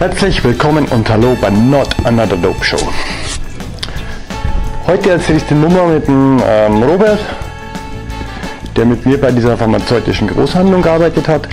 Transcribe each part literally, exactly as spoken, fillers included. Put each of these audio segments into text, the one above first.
Herzlich willkommen und hallo bei Not Another Dope Show. Heute erzähle ich die Nummer mit dem ähm, Robert, der mit mir bei dieser pharmazeutischen Großhandlung gearbeitet hat.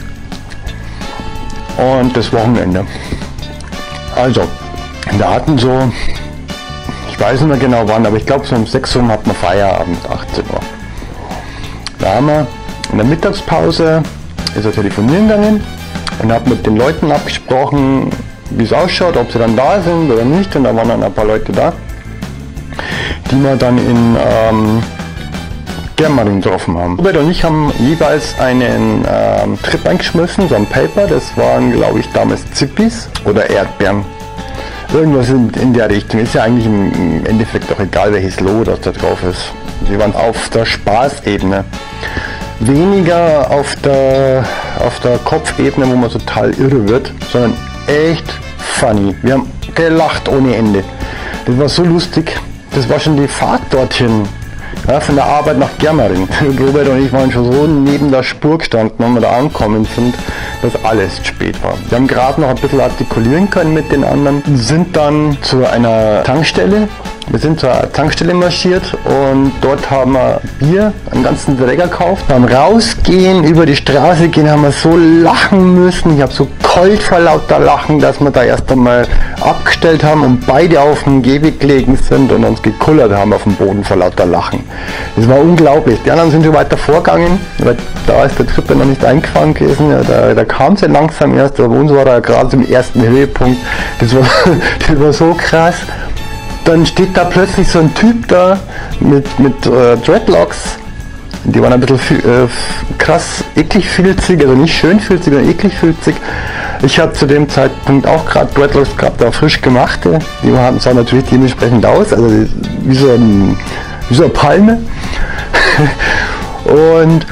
Und das Wochenende. Also, wir hatten so, ich weiß nicht mehr genau wann, aber ich glaube so um sechs Uhr hatten wir Feierabend, achtzehn Uhr. Da haben wir in der Mittagspause ist er telefonieren gegangen und hat mit den Leuten abgesprochen, wie es ausschaut, ob sie dann da sind oder nicht. Und da waren dann ein paar Leute da, die wir dann in ähm, Germering getroffen haben. Robert und ich haben jeweils einen ähm, Trip eingeschmissen, so ein Paper. Das waren, glaube ich, damals Zippis oder Erdbeeren. Irgendwas in, in der Richtung. Ist ja eigentlich im, im Endeffekt auch egal, welches Logo das da drauf ist. Wir waren auf der Spaßebene. Weniger auf der, auf der Kopfebene, wo man total irre wird, sondern echt funny. Wir haben gelacht ohne Ende. Das war so lustig. Das war schon die Fahrt dorthin. Ja, von der Arbeit nach Germering. Robert und ich waren schon so neben der Spur gestanden, wenn wir da angekommen sind, dass alles zu spät war. Wir haben gerade noch ein bisschen artikulieren können mit den anderen, sind dann zu einer Tankstelle. Wir sind zur Tankstelle marschiert und dort haben wir Bier, einen ganzen Träger gekauft. Beim Rausgehen, über die Straße gehen, haben wir so lachen müssen. Ich habe so kalt vor lauter Lachen, dass wir da erst einmal abgestellt haben und beide auf dem Gehweg gelegen sind und uns gekullert haben auf dem Boden vor lauter Lachen. Das war unglaublich. Die anderen sind schon weiter vorgegangen, weil da ist der Trip noch nicht eingefahren gewesen. Ja, da, da kam es ja langsam erst, aber bei uns war er gerade im ersten Höhepunkt. Das war, das war so krass. Dann steht da plötzlich so ein Typ da mit, mit äh, Dreadlocks. Die waren ein bisschen äh, krass eklig filzig, also nicht schön filzig, sondern eklig filzig. Ich habe zu dem Zeitpunkt auch gerade Dreadlocks gehabt, da frisch gemachte. Die sahen natürlich dementsprechend aus, also wie so, ein, wie so eine Palme. Und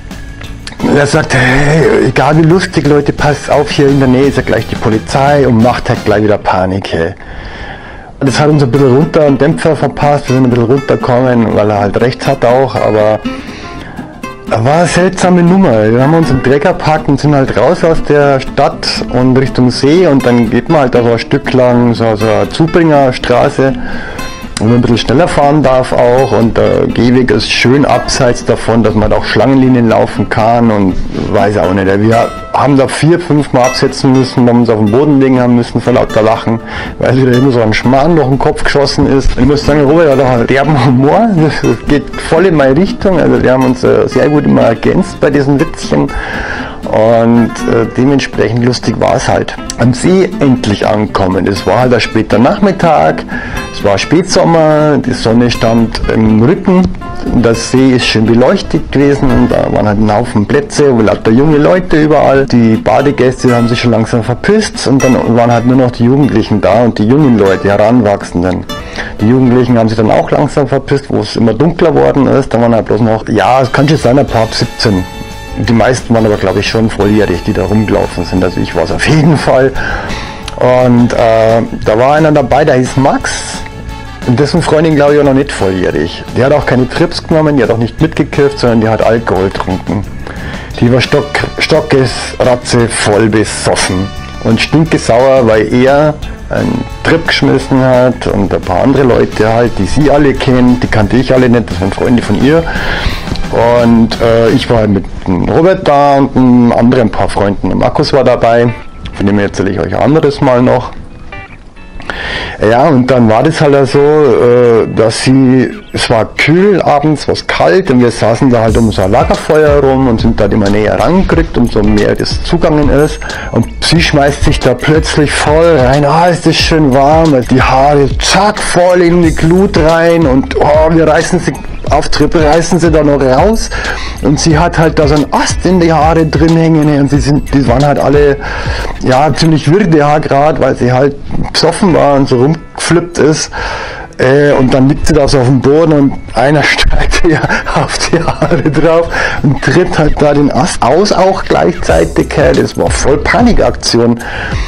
er sagte, hey, egal wie lustig, Leute, passt auf, hier in der Nähe ist ja gleich die Polizei und macht halt gleich wieder Panik. Hey. Das hat uns ein bisschen runter und Dämpfer verpasst, wir sind ein bisschen runtergekommen, weil er halt rechts hat auch, aber war eine seltsame Nummer. Wir haben uns im Trecker gepackt und sind halt raus aus der Stadt und Richtung See und dann geht man halt da so ein Stück lang, so, so eine Zubringerstraße, wo man ein bisschen schneller fahren darf auch und der Gehweg ist schön abseits davon, dass man da auch Schlangenlinien laufen kann und weiß auch nicht. Wir haben da vier, fünf Mal absetzen müssen, weil wir uns auf den Boden legen haben müssen vor lauter Lachen, weil wieder immer so ein Schmarrn durch den Kopf geschossen ist. Ich muss sagen, Robert hat auch einen derben Humor, das geht voll in meine Richtung, also wir haben uns äh, sehr gut immer ergänzt bei diesen Witzchen. Und äh, dementsprechend lustig war es halt. Am See endlich angekommen. Es war halt ein später Nachmittag, es war Spätsommer, die Sonne stand im Rücken, das See ist schön beleuchtet gewesen und da waren halt ein Haufen Plätze, wo lauter junge Leute überall. Die Badegäste haben sich schon langsam verpisst und dann waren halt nur noch die Jugendlichen da und die jungen Leute, Heranwachsenden. Die Jugendlichen haben sich dann auch langsam verpisst, wo es immer dunkler worden ist. Da waren halt bloß noch, ja, es kann schon sein, ein paar ab siebzehn. Die meisten waren aber, glaube ich, schon volljährig, die da rumgelaufen sind. Also ich war es auf jeden Fall. Und äh, da war einer dabei, der hieß Max. Und dessen Freundin, glaube ich, auch noch nicht volljährig. Die hat auch keine Trips genommen, die hat auch nicht mitgekifft, sondern die hat Alkohol getrunken. Die war stock, stockes, ratze, voll besoffen. Und stinkesauer, weil er einen Trip geschmissen hat und ein paar andere Leute halt, die sie alle kennt, die kannte ich alle nicht, das waren Freunde von ihr. Und äh, ich war mit Robert da und einem anderen paar Freunden. Der Markus war dabei, von dem erzähle ich euch ein anderes Mal noch. Ja, und dann war das halt so, äh, dass sie, es war kühl abends, was kalt und wir saßen da halt um so ein Lagerfeuer rum und sind da immer näher rangerückt, umso mehr das zugangen ist. Und sie schmeißt sich da plötzlich voll rein, ah, ist das schön warm, die Haare zack voll in die Glut rein und oh, wir reißen sie auf Trippe, reißen sie da noch raus und sie hat halt da so einen Ast in die Haare drin hängen und sie sind, die waren halt alle, ja, ziemlich wirde gerade, weil sie halt besoffen war und so rumgeflippt ist. Äh, und dann liegt sie da so auf dem Boden und einer steigt ihr auf die Haare drauf und tritt halt da den Ast aus, auch gleichzeitig. Das war voll Panikaktion.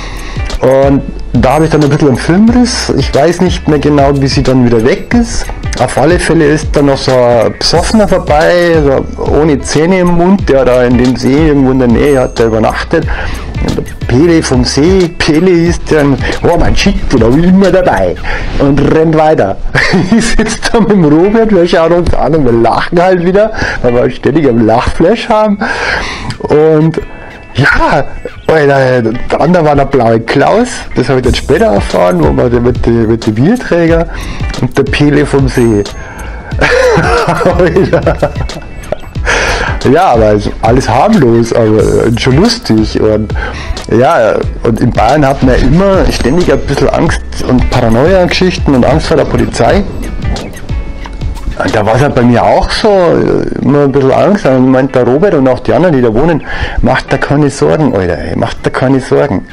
Und da habe ich dann ein bisschen einen Filmriss. Ich weiß nicht mehr genau, wie sie dann wieder weg ist. Auf alle Fälle ist da noch so ein Besoffener vorbei, so ohne Zähne im Mund, der da in dem See irgendwo in der Nähe hat, der übernachtet. Und der Pele vom See, Pele ist dann, oh mein Shit, den habe ich immer dabei. Und rennt weiter. Ich sitze da mit dem Robert, wir schauen uns an und wir lachen halt wieder, weil wir ständig einen Lachflash haben. Und ja, Alter, der andere war der blaue Klaus, das habe ich dann später erfahren, wo man mit den mit die Bierträger und der Pele vom See. Ja, aber alles harmlos, aber schon lustig. Und ja, und in Bayern hat man immer ständig ein bisschen Angst und Paranoia-Geschichten und Angst vor der Polizei. Und da war es halt bei mir auch so, immer ein bisschen Angst. Und meint der Robert und auch die anderen, die da wohnen, macht da keine Sorgen, Alter, ey, macht da keine Sorgen.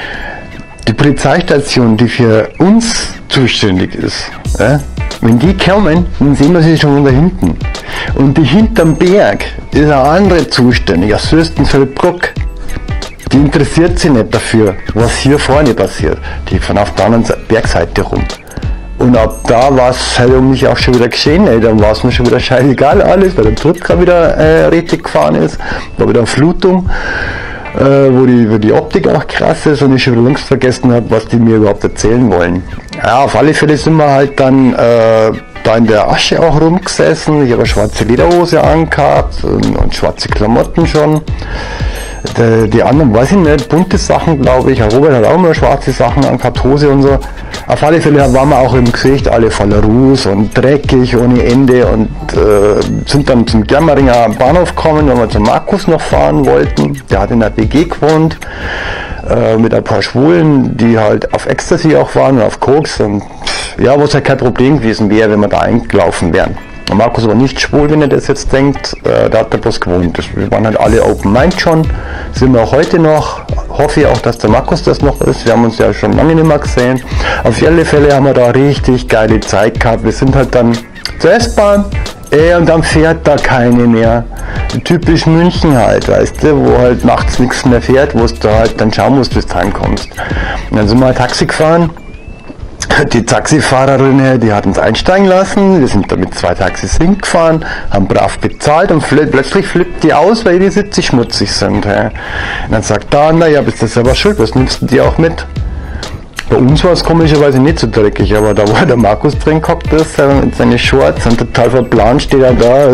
Die Polizeistation, die für uns zuständig ist, ja, wenn die kommen, dann sehen wir sie schon da hinten. Und die hinterm Berg ist eine andere zuständig, aus Fürstenfeldbruck. Die interessiert sich nicht dafür, was hier vorne passiert. Die fahren auf der anderen Bergseite rum. Und ab da war es halt um mich auch schon wieder geschehen, ey. Dann war es mir schon wieder scheißegal alles, weil der Trutka wieder äh, richtig gefahren ist, war wieder eine Flutung, äh, wo, die, wo die Optik auch krass ist und ich schon wieder längst vergessen habe, was die mir überhaupt erzählen wollen. Ja, auf alle Fälle sind wir halt dann äh, da in der Asche auch rumgesessen. Ich habe eine schwarze Lederhose angehabt und, und schwarze Klamotten schon. Die, die anderen, weiß ich nicht, bunte Sachen, glaube ich. Herr Robert hat auch mal schwarze Sachen angehabt, Hose und so. Auf alle Fälle waren wir auch im Gesicht alle voller Ruß und dreckig ohne Ende und äh, sind dann zum Germeringer Bahnhof gekommen, weil wir zum Markus noch fahren wollten. Der hat in der B G gewohnt, äh, mit ein paar Schwulen, die halt auf Ecstasy auch waren und auf Koks. Und ja, was halt kein Problem gewesen wäre, wenn wir da eingelaufen wären. Markus war nicht schwul, wenn ihr das jetzt denkt, äh, da hat er bloß gewohnt. Wir waren halt alle Open Mind schon, sind wir auch heute noch. Hoffe ich auch, dass der Markus das noch ist. Wir haben uns ja schon lange nicht mehr gesehen. Auf alle Fälle haben wir da richtig geile Zeit gehabt. Wir sind halt dann zur S-Bahn, ey, und dann fährt da keine mehr. Typisch München halt, weißt du, wo halt nachts nichts mehr fährt, wo du halt dann schauen musst, bis du heimkommst. Und dann sind wir halt Taxi gefahren. Die Taxifahrerin, die hat uns einsteigen lassen, wir sind da mit zwei Taxis hingefahren, haben brav bezahlt und fl plötzlich flippt die aus, weil die Sitze schmutzig sind. He. Und dann sagt der andere, ja, bist du selber schuld, was nimmst du die auch mit? Bei uns war es komischerweise nicht so dreckig, aber da wo der Markus drin gehockt ist, mit seinen Shorts und total verplant steht er da,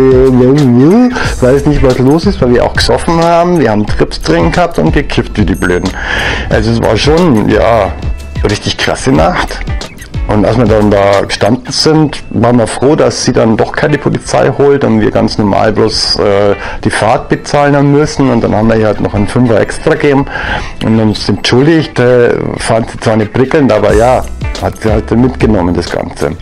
weiß nicht was los ist, weil wir auch gesoffen haben, wir haben Trips drin gehabt und gekifft wie die Blöden. Also es war schon, ja, richtig klasse Nacht. Und als wir dann da gestanden sind, waren wir froh, dass sie dann doch keine Polizei holt und wir ganz normal bloß äh, die Fahrt bezahlen haben müssen. Und dann haben wir ihr halt noch einen Fünfer extra gegeben und uns entschuldigt, äh, fand sie zwar nicht prickelnd, aber ja, hat sie halt mitgenommen, das Ganze.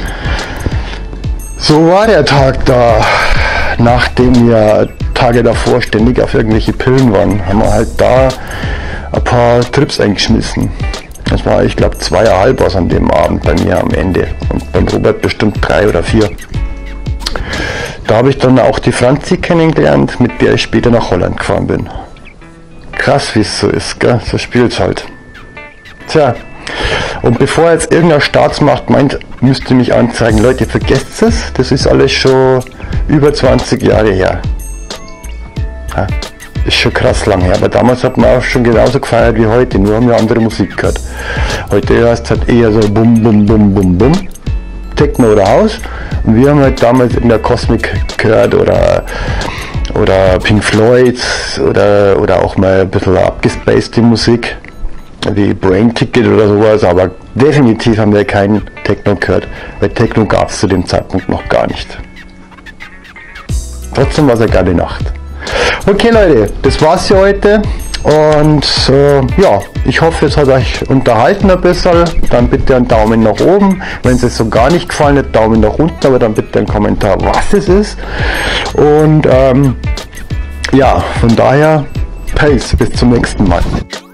So war der Tag da, nachdem wir Tage davor ständig auf irgendwelche Pillen waren, haben wir halt da ein paar Trips eingeschmissen. Das war, ich glaube, zweieinhalb was an dem Abend bei mir am Ende. Und beim Robert bestimmt drei oder vier. Da habe ich dann auch die Franzi kennengelernt, mit der ich später nach Holland gefahren bin. Krass, wie es so ist, gell? So spielt's halt. Tja, und bevor jetzt irgendeine Staatsmacht meint, müsst ihr mich anzeigen, Leute, vergesst es, das ist alles schon über zwanzig Jahre her. Ja. Ist schon krass lang her, aber damals hat man auch schon genauso gefeiert wie heute, nur haben wir andere Musik gehört. Heute hörst halt eher so bum bum bum bum bum, Techno oder House, und wir haben halt damals in der Cosmic gehört oder oder Pink Floyd oder oder auch mal ein bisschen abgespacede Musik wie Brain Ticket oder sowas, aber definitiv haben wir keinen Techno gehört, weil Techno gab es zu dem Zeitpunkt noch gar nicht. Trotzdem war es eine geile Nacht. Okay Leute, das war's für heute und äh, ja, ich hoffe es hat euch unterhalten ein bisschen, dann bitte einen Daumen nach oben, wenn es euch so gar nicht gefallen hat, Daumen nach unten, aber dann bitte einen Kommentar, was es ist und ähm, ja, von daher, peace, bis zum nächsten Mal.